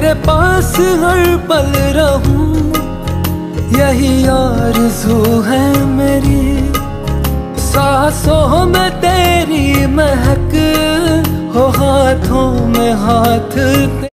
तेरे पास हर पल रहूं, यही आरज़ू है मेरी। सांसों में तेरी महक हो, हाथों में हाथ